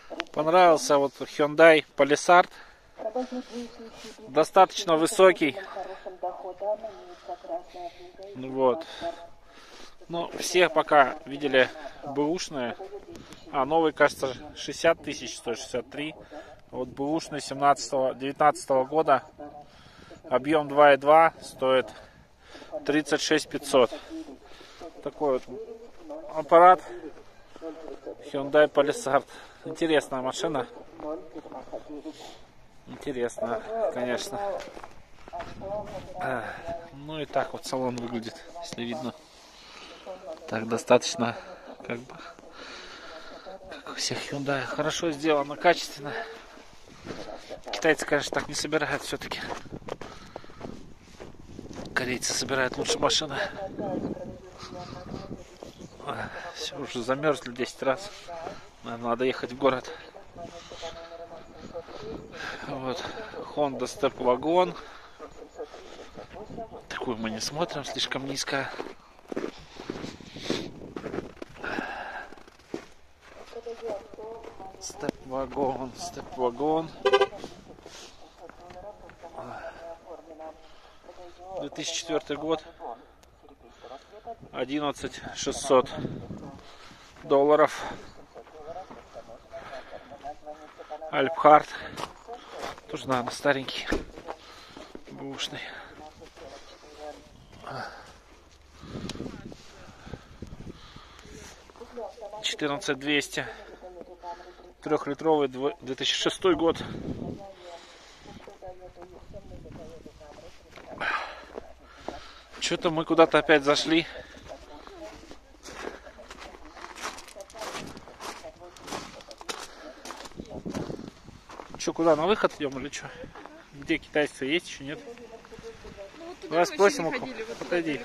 Понравился вот Hyundai Palisade. Достаточно высокий. Вот. Ну, все пока видели бэушные. А новый, кажется, 60 тысяч, 163. Вот бэушный 19 года. Объем 2.2 стоит 36 500. Такой вот аппарат Hyundai Palisade. Интересная машина. Интересно, конечно. Ну и так вот салон выглядит, если видно. Так достаточно, как бы, как у всех Hyundai. Хорошо сделано, качественно. Китайцы, конечно, так не собирают все-таки. Корейцы собирают лучше машины. Все, уже замерзли 10 раз. Наверное, надо ехать в город. Вот. Honda Step Wagon. Такую мы не смотрим, слишком низкая. Step Wagon. 2004 год. 11 600 долларов. Альпхард. Тоже, наверное, старенький. Бэушный. 14200. 3-литровый 2006 год. Что-то мы куда-то опять зашли. Что, куда, на выход идем или что? Где китайцы есть, еще нет? Ну, вот Давай спросим у кого. Подойди.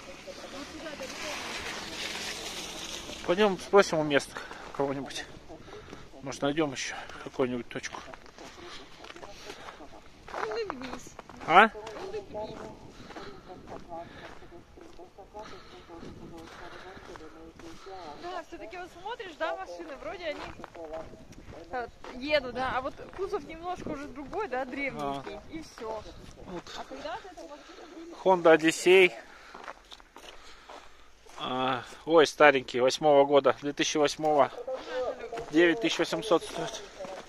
Пойдем спросим у мест кого-нибудь. Может, найдем еще какую-нибудь точку. Улыбнись. А? Улыбнись. Да, все-таки вот смотришь, да, машины, вроде они едут, да, а вот кузов немножко уже другой, да, древненький, и все. Вот. А когда-то эта машина... Honda Odyssey. Ой, старенький, 8-го года, 2008-го. 9800 стоит.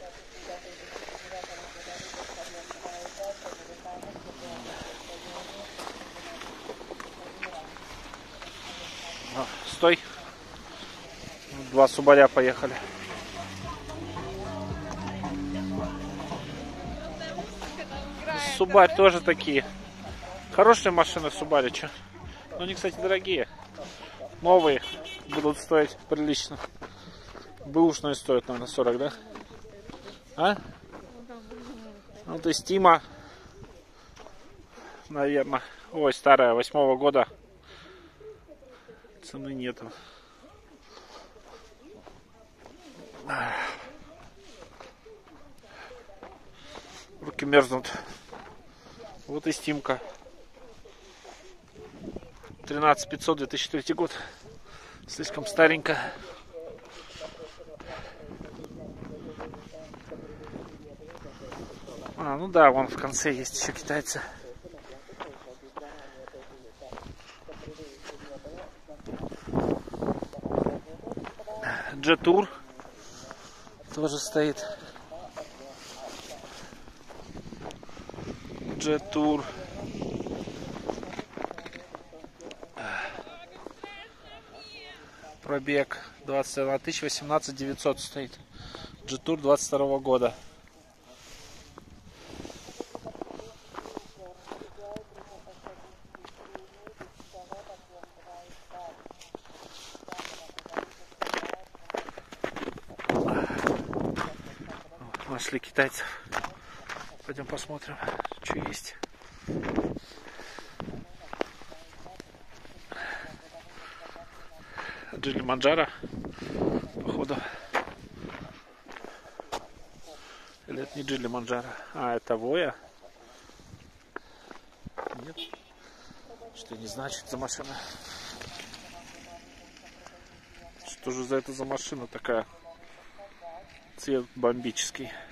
Стой. Два Субаря поехали. Субарь тоже такие. Хорошие машины Субари, че? Но они, кстати, дорогие. Новые будут стоить прилично. Бэушные стоят, наверное, 40, да? А? Вот и Стима, наверное. Ой, старая, 8-го года. Цены нету. Руки мерзнут. Вот и Стимка. 13500, 2003 год. Слишком старенькая. Ну да, вон в конце есть еще китайцы. Jetour тоже стоит. Jetour. Пробег 21 тысяч, 18 900 стоит. Jetour 22 года. Нашли китайцев. Пойдем посмотрим, что есть. Джили-Манджаро, походу. Или это не Джили-Манджаро, а это Воя. Нет. Что не значит за машина. Что же за это за машина такая? Цвет бомбический.